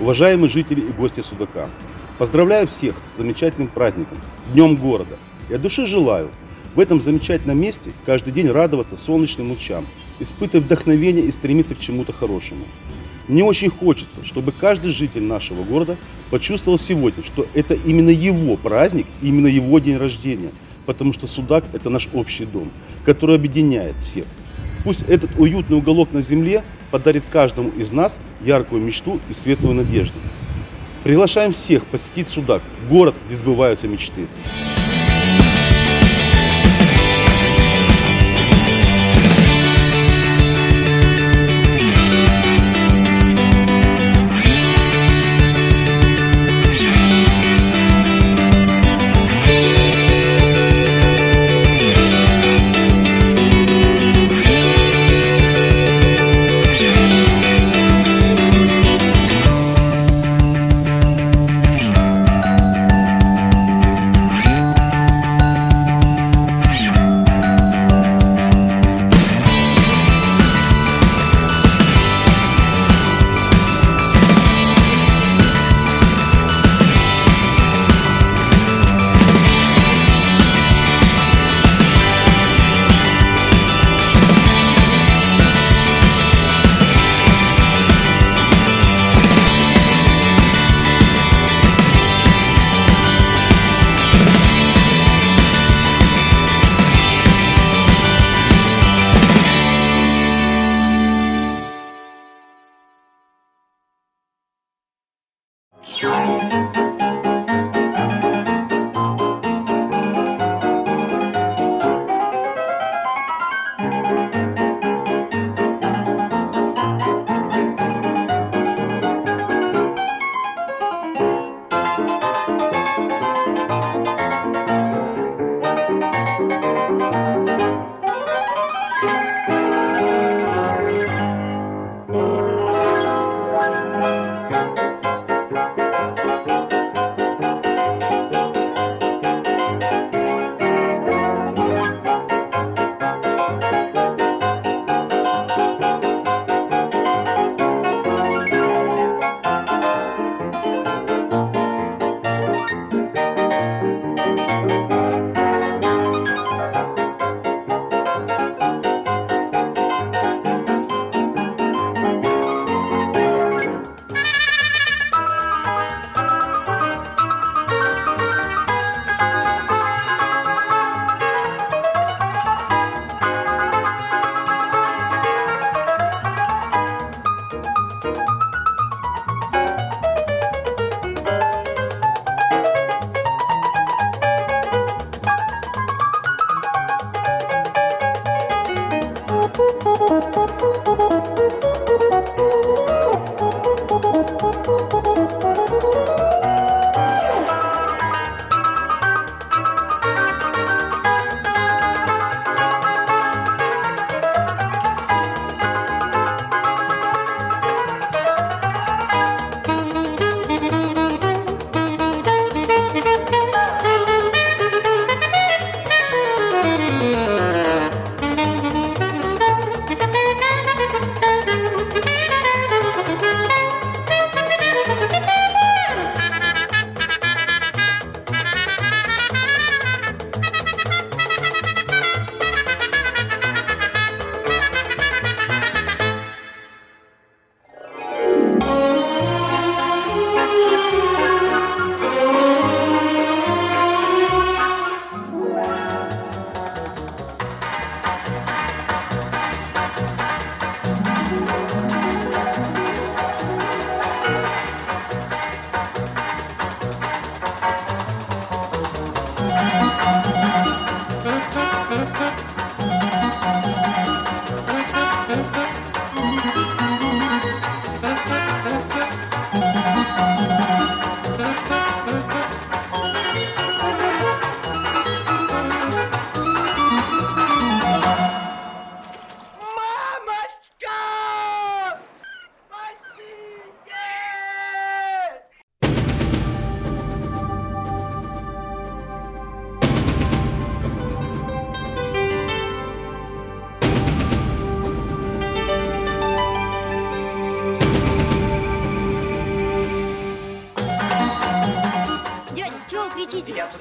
Уважаемые жители и гости Судака, поздравляю всех с замечательным праздником, Днем города. И от души желаю в этом замечательном месте каждый день радоваться солнечным лучам, испытывать вдохновение и стремиться к чему-то хорошему. Мне очень хочется, чтобы каждый житель нашего города почувствовал сегодня, что это именно его праздник, именно его день рождения, потому что Судак – это наш общий дом, который объединяет всех. Пусть этот уютный уголок на земле подарит каждому из нас яркую мечту и светлую надежду. Приглашаем всех посетить Судак, город, где сбываются мечты.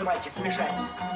мальчик, мешай.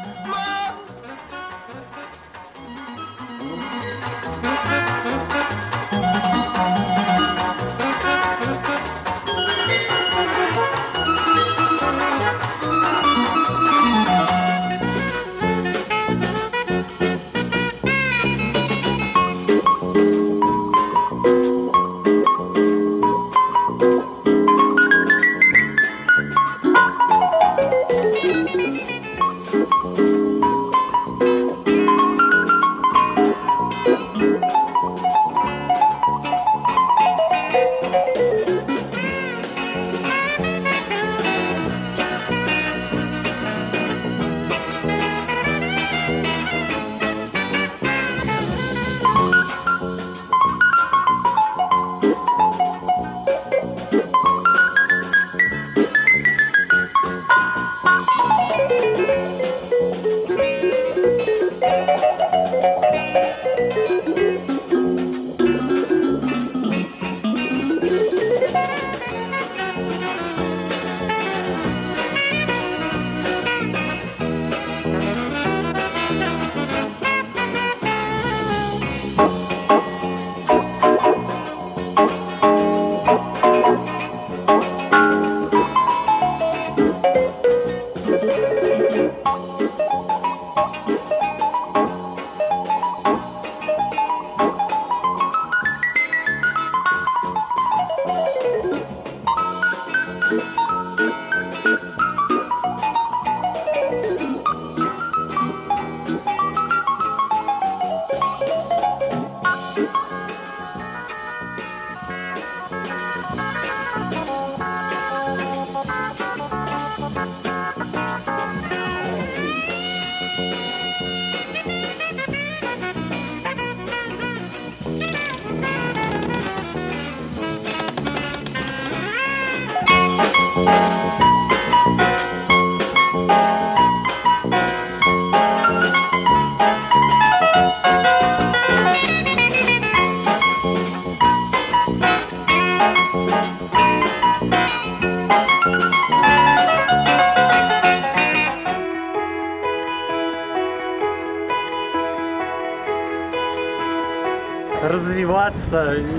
Развиваться и...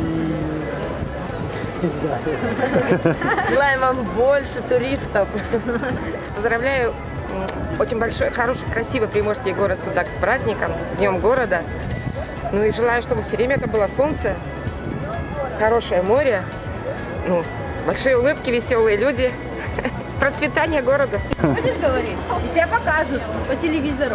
Желаем вам больше туристов. Поздравляю очень большой, хороший, красивый приморский город Судак с праздником, с Днем города. Ну и желаю, чтобы все время это было солнце, хорошее море, ну, большие улыбки, веселые люди, процветание города. Будешь говорить? И тебя покажут по телевизору.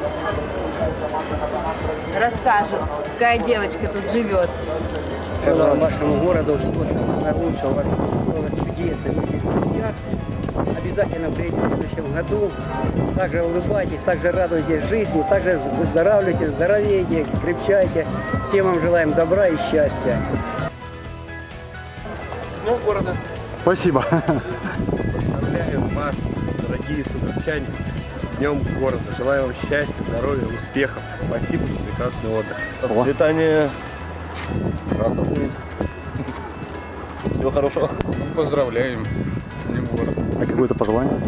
Расскажут, какая девочка тут живет. Желаю вашему городу всего самого наилучшего, ваших чудес, друзья. Обязательно приедете в следующем году. Также улыбайтесь, также радуйтесь жизни, также выздоравливайте, здоровейте, крепчайте. Всем вам желаем добра и счастья. Днем города. Спасибо. Поздравляю вас, дорогие судакчане, с Днем города. Желаю вам счастья, здоровья, успехов. Спасибо за прекрасный отдых. Процветание. Рад будет. Всего хорошего. Поздравляем с Днем города. А какое-то пожелание?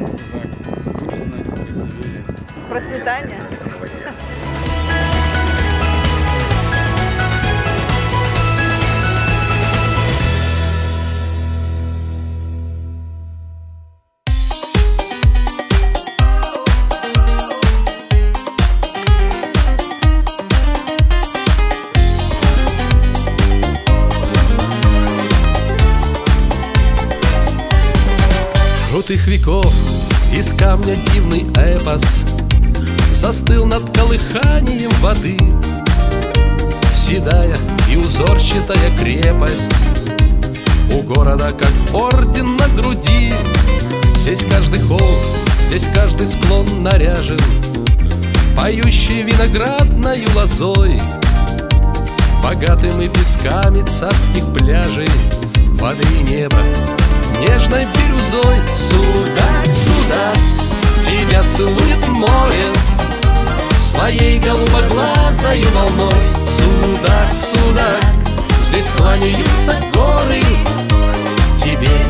Процветание. Крутых веков из камня дивный эпос застыл над колыханием воды. Седая и узорчатая крепость у города, как орден на груди. Здесь каждый холм, здесь каждый склон наряжен поющей виноградною лозой, богатыми песками царских пляжей, воды и неба нежной бирюзой. Судак, судак, тебя целует море своей голубоглазой волной. Судак, судак, здесь кланяются горы тебе